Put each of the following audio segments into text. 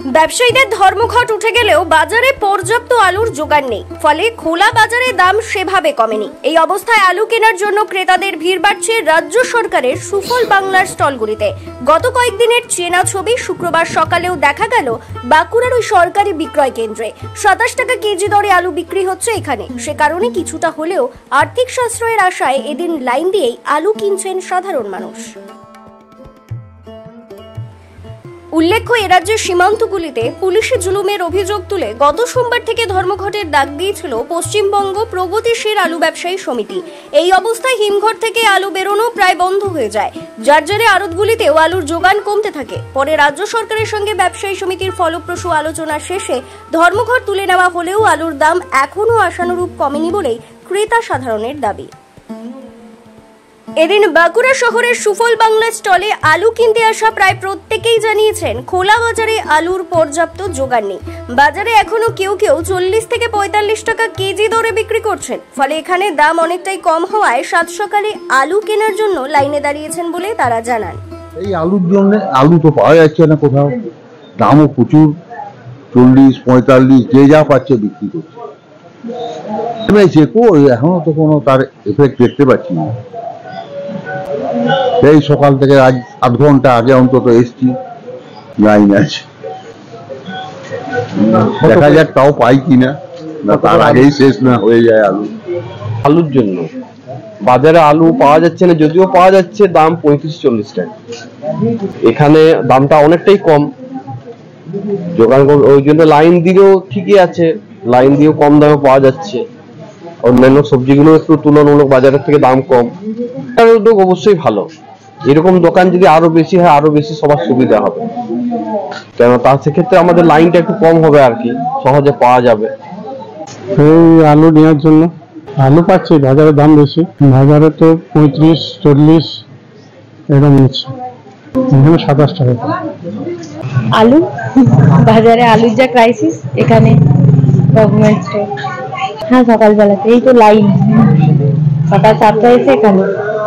ব্যবসায়ীদের ধর্মঘট উঠে গেলেও বাজারে পর্যাপ্ত আলুর জোগাড় নেই, ফলে খোলা বাজারে দাম সেভাবে কমেনি। এই অবস্থায় আলু কেনার জন্য ক্রেতাদের ভিড় বাড়ছে রাজ্য সরকারের সুফল বাংলার স্টলগুলিতে। গত কয়েকদিনের চেনা ছবি শুক্রবার সকালেও দেখা গেল বাঁকুড়ার ওই সরকারি বিক্রয় কেন্দ্রে 27 টাকা কেজি দরে আলু বিক্রি হচ্ছে এখানে। সে কারণে কিছুটা হলেও আর্থিক সাশ্রয়ের আশায় এদিন লাইন দিয়েই আলু কিনছেন সাধারণ মানুষ। উল্লেখ্য, এ রাজ্যের সীমান্তগুলিতে পুলিশি জুলুমের অভিযোগ তুলে গত সোমবার থেকে ধর্মঘটের ডাক দিয়েছিল পশ্চিমবঙ্গ প্রগতিশীল আলু ব্যবসায়ী সমিতি। এই অবস্থায় হিমঘর থেকে আলু বেরোনো প্রায় বন্ধ হয়ে যায়, যার জেরে আড়তগুলিতেও আলুর যোগান কমতে থাকে। পরে রাজ্য সরকারের সঙ্গে ব্যবসায়ী সমিতির ফলপ্রসূ আলোচনা শেষে ধর্মঘট তুলে নেওয়া হলেও আলুর দাম এখনও আশানুরূপ কমেনি বলেই ক্রেতা সাধারণের দাবি। এদিন বাঁকুড়া শহরের সুফল বাংলা স্টলে আলু কিনতে আসা প্রায় প্রত্যেকেই জানিয়েছেন খোলা বাজারে আলুর পর্যাপ্ত জোগাড় নেই। বাজারে এখনো কেউ কেউ 40 থেকে 45 টাকা কেজি দরে বিক্রি করছেন, ফলে এখানে দাম অনেকটাই কম হওয়ায় সাত সকালে আলু কেনার জন্য লাইনে দাঁড়িয়েছেন বলে তারা জানান। এই আলুর জন্য আলু তো পাওয়া যাচ্ছে না কোথাও, দামও প্রচুর, 40-45 যে যা পাচ্ছে বিক্রি করছে। এখনো তো কোনো তার এফেক্ট দেখতে পাচ্ছি না। সেই সকাল থেকে আজ 8 ঘন্টা আগে অন্তত এসছি, লাইন আছে, দেখা যাক তাও পাই কিনা, তার আগেই শেষ না হয়ে যায় আলু। আলুর জন্য বাজারে আলু পাওয়া যাচ্ছে না, যদিও পাওয়া যাচ্ছে দাম 35-40 টাকা। এখানে দামটা অনেকটাই কম, যোগান ওই জন্য লাইন দিলেও ঠিকই আছে, লাইন দিয়েও কম দামে পাওয়া যাচ্ছে। অন্যান্য সবজিগুলো একটু তুলনামূলক বাজারের থেকে দাম কম, তার উদ্যোগ অবশ্যই ভালো। এরকম দোকান যদি আরো বেশি হয়, আরো বেশি সবার সুবিধা হবে, কেন তার সেক্ষেত্রে আমাদের লাইনটা একটু কম হবে আর কি, সহজে পাওয়া যাবে। এই আলু নেওয়ার জন্য আলু পাচ্ছি, বাজারে দাম বেশি, বাজারে তো 35-40 এরকম নিচ্ছে, এখানে 27 টাকা আলু। বাজারে আলুর যা ক্রাইসিস এখানে গভর্নমেন্ট স্টোর। হ্যাঁ, সকালবেলাতে এই তো লাইন, সকাল 7টায় এসে এখানে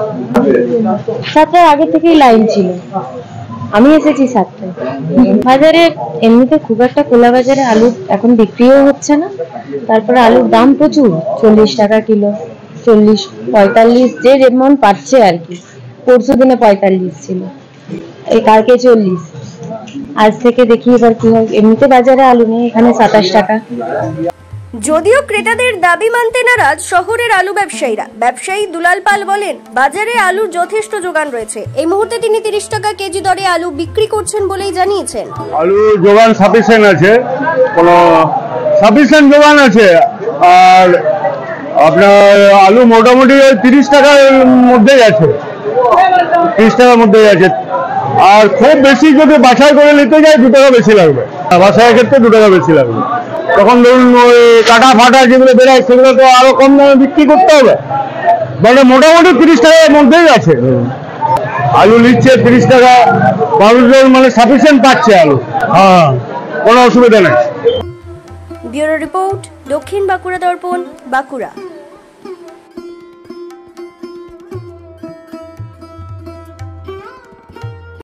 7টার আগে থেকেই লাইন ছিল, আমি এসেছি 7টায়। বাজারে এমনিতে খুব একটা খোলা বাজারে আলু এখন বিক্রিও হচ্ছে না, তারপরে আলুর দাম প্রচুর, 40 টাকা কিলো, 40-45 যে যেমন পাচ্ছে আর কি। পরশু দিনে 45 ছিল, এই কালকে 40, আজ থেকে দেখি এবার কি হয়। এমনিতে বাজারে আলু নেই, এখানে 27 টাকা। যদিও ক্রেতাদের দাবি মানতে নারাজ শহরের আলু ব্যবসায়ীরা। ব্যবসায়ী দুলাল পাল বলেন, বাজারে আলুর যথেষ্ট যোগান রয়েছে। এই মুহূর্তে তিনি 30 টাকা কেজি দরে আলু বিক্রি করছেন বলেই জানিয়েছেন। আলু যোগান সাফিসিয়েন্ট আছে, কোনো সাফিসিয়েন্ট যোগান আছে। আর আপনার আলু মোটামুটি 30 টাকার মধ্যেই আছে, 30 টাকার মধ্যেই আছে। আর খুব বেশি যদি বাছাই করে নিতে যাই 2 টাকা বেশি লাগবে, বাছাইয়ের ক্ষেত্রে 2 টাকা বেশি লাগবে। তখন ধরুন ওই কাটা ফাটা যেগুলো বেরোয় সেগুলো তো আরো কম দামে বিক্রি করতে হবে। মানে মোটামুটি 30 টাকার মধ্যেই আছে আলু নিচ্ছে, 30 টাকা মানুষজন মানে সাফিসিয়েন্ট পাচ্ছে আলু। হ্যাঁ, কোনো অসুবিধা নেই। ব্যুরো রিপোর্ট, দক্ষিণ বাঁকুড়া দর্পণ, বাঁকুড়া।